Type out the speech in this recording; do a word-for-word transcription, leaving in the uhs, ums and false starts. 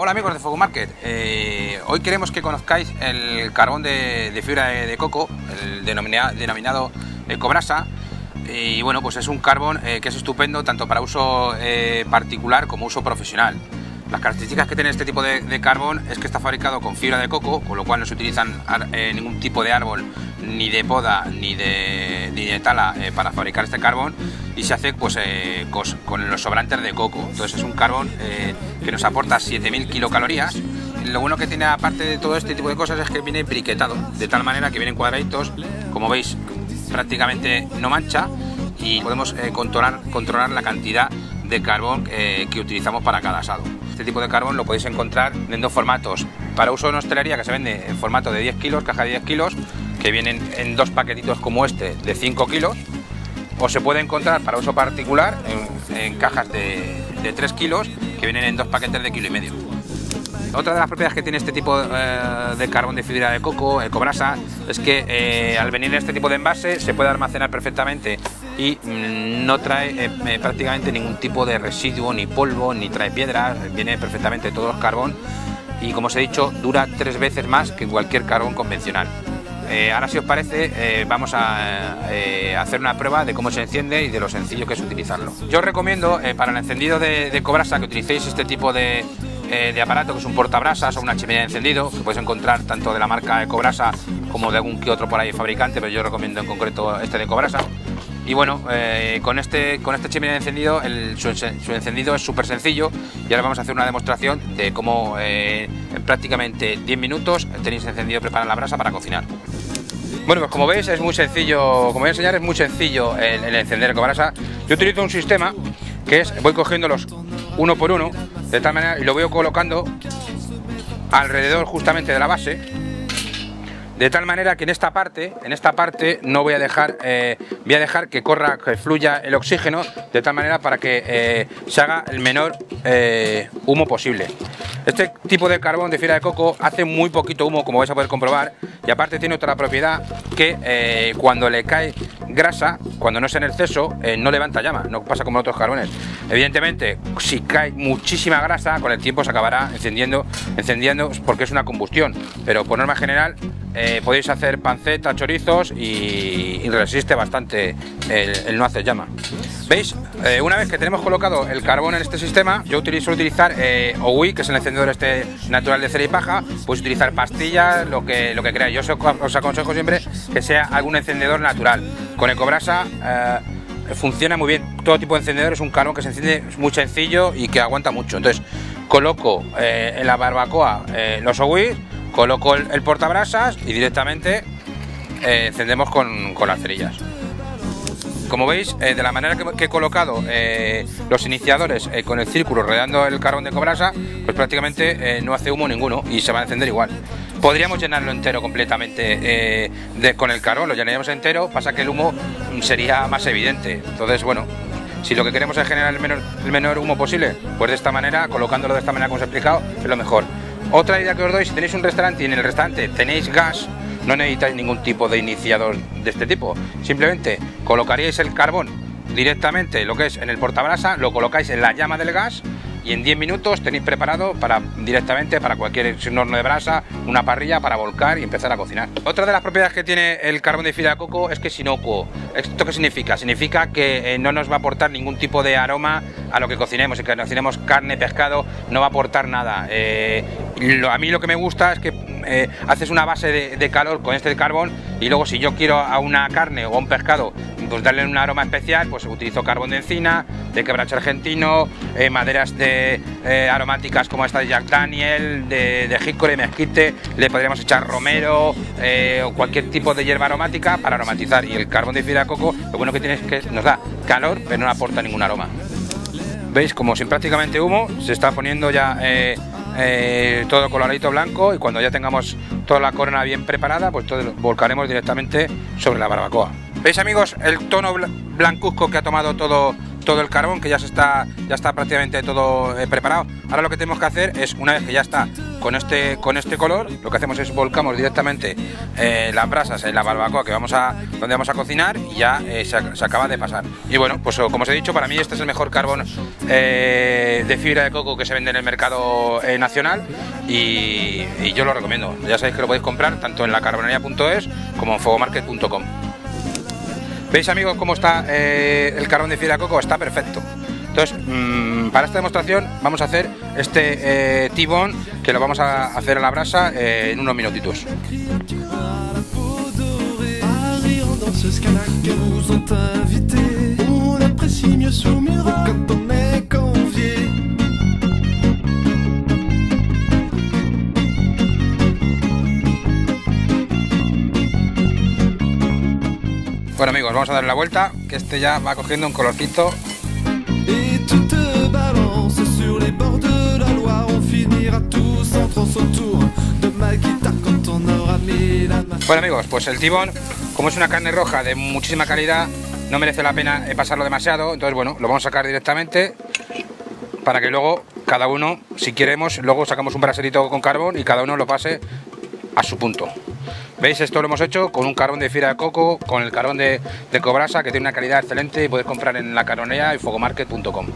Hola amigos de Fuego Market, eh, hoy queremos que conozcáis el carbón de, de fibra de, de coco, el denominado, denominado Ecobrasa. Y bueno, pues es un carbón eh, que es estupendo tanto para uso eh, particular como uso profesional. Las características que tiene este tipo de, de carbón es que está fabricado con fibra de coco, con lo cual no se utilizan eh, ningún tipo de árbol, ni de poda, ni de, ni de tala eh, para fabricar este carbón, y se hace pues eh, con, con los sobrantes de coco. Entonces es un carbón eh, que nos aporta siete mil kilocalorías. Lo bueno que tiene, aparte de todo este tipo de cosas, es que viene briquetado, de tal manera que vienen cuadraditos, como veis prácticamente no mancha, y podemos eh, controlar, controlar la cantidad de carbón eh, que utilizamos para cada asado. Este tipo de carbón lo podéis encontrar en dos formatos: para uso en hostelería, que se vende en formato de diez kilos, caja de diez kilos, que vienen en dos paquetitos como este de cinco kilos, o se puede encontrar para uso particular en, en cajas de, de tres kilos, que vienen en dos paquetes de kilo y medio. Otra de las propiedades que tiene este tipo eh, de carbón de fibra de coco, Ecobrasa, es que eh, al venir en este tipo de envase se puede almacenar perfectamente y mm, no trae eh, prácticamente ningún tipo de residuo, ni polvo, ni trae piedras, viene perfectamente todo el carbón y, como os he dicho, dura tres veces más que cualquier carbón convencional. Eh, ahora, si os parece, eh, vamos a eh, hacer una prueba de cómo se enciende y de lo sencillo que es utilizarlo. Yo os recomiendo eh, para el encendido de, de Ecobrasa que utilicéis este tipo de de aparato, que es un portabrasas o una chimenea de encendido, que podéis encontrar tanto de la marca Ecobrasa como de algún que otro por ahí fabricante, pero yo recomiendo en concreto este de Ecobrasa. Y bueno, eh, con este con esta chimenea de encendido, el, su, su encendido es súper sencillo, y ahora vamos a hacer una demostración de cómo eh, en prácticamente diez minutos tenéis encendido preparada la brasa para cocinar. Bueno, pues como veis es muy sencillo, como voy a enseñar, es muy sencillo el, el encender Ecobrasa. Yo utilizo un sistema que es, voy cogiéndolos uno por uno, de tal manera, y lo voy colocando alrededor justamente de la base, de tal manera que en esta parte, en esta parte no voy a dejar, eh, voy a dejar que corra, que fluya el oxígeno, de tal manera para que eh, se haga el menor eh, humo posible. Este tipo de carbón de fibra de coco hace muy poquito humo, como vais a poder comprobar, y aparte tiene otra propiedad, que eh, cuando le cae grasa, cuando no es en exceso, eh, no levanta llama, no pasa como en otros carbones. Evidentemente, si cae muchísima grasa, con el tiempo se acabará encendiendo, encendiendo porque es una combustión, pero por norma general eh, podéis hacer panceta, chorizos y, y resiste bastante el, el no hacer llama. ¿Veis? Eh, una vez que tenemos colocado el carbón en este sistema, yo utilizo utilizar eh, O U I, que es el encendedor este natural de cera y paja. Podéis utilizar pastillas, lo que, lo que queráis. Yo os, os aconsejo siempre que sea algún encendedor natural. Con Ecobrasa eh, funciona muy bien. Todo tipo de encendedor, es un carbón que se enciende muy sencillo y que aguanta mucho. Entonces coloco eh, en la barbacoa eh, los O U I, coloco el, el portabrasas y directamente eh, encendemos con, con las cerillas. Como veis, eh, de la manera que, que he colocado eh, los iniciadores eh, con el círculo rodeando el carbón de Ecobrasa, pues prácticamente eh, no hace humo ninguno y se va a encender igual. Podríamos llenarlo entero completamente eh, de, con el carbón, lo llenaríamos entero, pasa que el humo sería más evidente. Entonces, bueno, si lo que queremos es generar el menor, el menor humo posible, pues de esta manera, colocándolo de esta manera como os he explicado, es lo mejor. Otra idea que os doy: si tenéis un restaurante y en el restaurante tenéis gas, no necesitáis ningún tipo de iniciador de este tipo, simplemente colocaríais el carbón directamente, lo que es en el portabrasa, lo colocáis en la llama del gas y en diez minutos tenéis preparado para directamente para cualquier horno de brasa, una parrilla para volcar y empezar a cocinar. Otra de las propiedades que tiene el carbón de fibra de coco es que es inocuo. ¿Esto qué significa? Significa que eh, no nos va a aportar ningún tipo de aroma a lo que cocinemos. Si que cocinemos carne, pescado, no va a aportar nada. Eh, lo, a mí lo que me gusta es que eh, haces una base de, de calor con este carbón, y luego si yo quiero a una carne o a un pescado pues darle un aroma especial, pues utilizo carbón de encina, de quebracho argentino, eh, maderas de, eh, aromáticas como esta de Jack Daniel, de, de jícore, mezquite, le podríamos echar romero eh, o cualquier tipo de hierba aromática para aromatizar. Y el carbón de fibra de coco, lo bueno que tiene es que nos da calor, pero no aporta ningún aroma. ¿Veis? Como sin prácticamente humo, se está poniendo ya eh, eh, todo coloradito blanco, y cuando ya tengamos toda la corona bien preparada, pues todo lo volcaremos directamente sobre la barbacoa. ¿Veis, amigos, el tono blancuzco que ha tomado todo, todo el carbón, que ya, se está, ya está prácticamente todo eh, preparado? Ahora lo que tenemos que hacer es, una vez que ya está con este, con este color, lo que hacemos es volcamos directamente eh, las brasas en la barbacoa que vamos a, donde vamos a cocinar y ya eh, se, se acaba de pasar. Y bueno, pues como os he dicho, para mí este es el mejor carbón eh, de fibra de coco que se vende en el mercado eh, nacional y, y yo lo recomiendo. Ya sabéis que lo podéis comprar tanto en la carbonería punto es como en fogomarket punto com. ¿Veis, amigos, cómo está eh, el carbón de fibra de coco? Está perfecto. Entonces, mmm, para esta demostración vamos a hacer este eh, T-bone, que lo vamos a hacer a la brasa eh, en unos minutitos. Bueno, amigos, vamos a darle la vuelta, que este ya va cogiendo un colorcito. Bueno, amigos, pues el T-bone, como es una carne roja de muchísima calidad, no merece la pena pasarlo demasiado. Entonces, bueno, lo vamos a sacar directamente para que luego cada uno, si queremos, luego sacamos un braserito con carbón y cada uno lo pase a su punto. ¿Veis? Esto lo hemos hecho con un carbón de fibra de coco, con el carbón de, de Cobrasa, que tiene una calidad excelente y podéis comprar en la carbonería y fogomarket punto com.